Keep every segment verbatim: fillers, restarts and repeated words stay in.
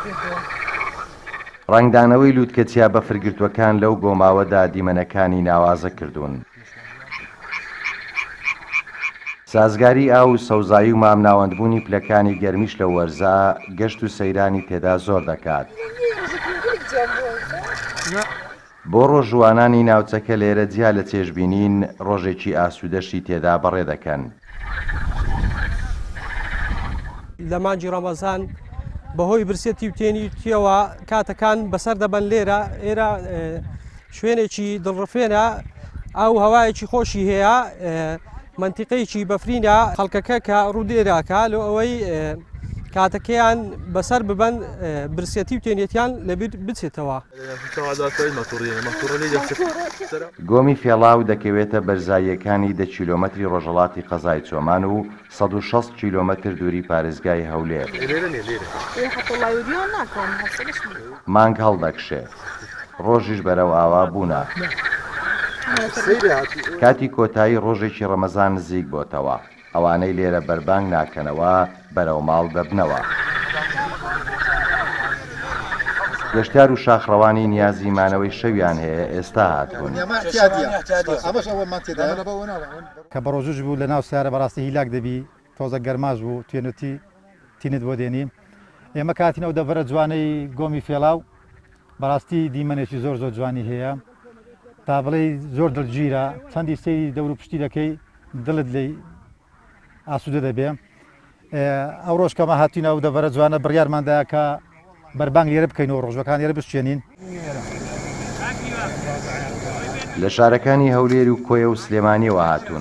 ڕنگدانەوەی لووتکەچیا بەفرگرتوەکان لەو گۆماوەدا دیمەنەکانی ناوازە کردوون. سازگاری ئاو و سەوزایی و مامناوەندبوونی پلەکانی گەرمیش لە وەرزە گەشت و سەیرانی تێدا زۆر دەکات. بۆ ڕۆژوانانی ناوچەکە لێرە جیا لە چێژبینین ڕۆژێکی ئاسوودەشی تێدا بەڕێ دەکەن. لە مانجی ڕەمەزان بەهۆی برسێتی و تێنیتیەوە کاتەکان بەسەر دەبەن لێرە ئێرە شوێنێکی دڵڕفێنە ئەو هەوایەکی خۆشی هەیە منتیقەیەکی بەفرینە خەڵکەکە کە ڕوودێراکە لە ئەوەی کاتەکەیان بەسەر ببەن برسێتی و تێنێتیان لەبیر بچێتەوە. گۆمی فێڵاو دەکەوێتە بەرزاییەکانی دە کیلۆمەتری ڕۆژهەڵاتی قەزای چۆمان و سەد و شەست کیلۆمەتر دووری پارێزگای هەولێر. مانگ هەڵدەکشێ ڕۆژیش بەرەو ئاوا بوونە. کاتی کۆتایی ڕۆژێکی ڕەمەزان نزیک بۆتەوە. ئەوانەی لێرە بەربانگ ناکەنەوە بەرەو ماڵ دەبنەوە. گەشتیار و شاخڕەوانی نیازی مانەوەی شەویان هەیە ئێستا هاتوون. کە بە ڕۆژوش بوو لە ناو سیارە بەڕاستی هیلاک دەبی تۆزە گەرماش بوو توێنەتی تینت بۆ دێنیم. ئێمە کاتین ئەو دەڤەرە جوانەی گۆمی فێڵاو بەڕاستی دیمەنێکی زۆر زۆر جوانی هەیە تا بڵێ زۆر دڵگیرە چەندی سەیری دەور و پشتی دەکەی دڵت لێی ئاسوودە دەبێ. ئەو ڕۆژ کەمە هاتوینە و دەڤەرە جوانە بڕیارماندایە کە بەربانگ لێرە بکەینەوە ڕۆژەکان لێرە بشتێنین. لە شارەکانی هەولێر و کۆیە و سلێمانیەوە هاتوون.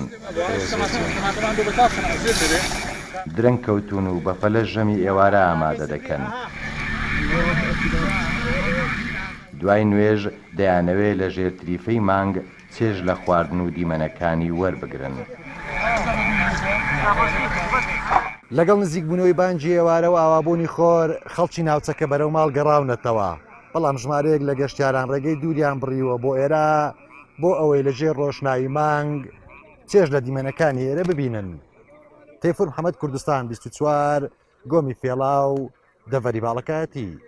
درەنگ کەوتون و بەفەلە ژەمی ئێوارە ئامادە دەکەن. دوای نوێژ دەیانەوێ لە ژێر تریفەی مانگ چێژ لە خواردن و دیمەنەکانی وەربگرن. لەگەڵ نزیکبوونەوەی بانجی ئێوارە و ئاوابوونی خۆر خەڵکی ناوچەکە بەرەو ماڵ گەڕاونەتەوە. بەڵام ژمارەیەک لە گەشتیاران ڕێگەی دووریان بڕیوە بۆ ئێرە بۆ ئەوەی لەژێر ڕۆشناوی مانگ چێژ لە دیمەنەکانی ئێرە ببینن. تەیفور محەممەد کوردستان بیست و چوار گۆمی فێڵاو دەڤەری باڵەکەتی.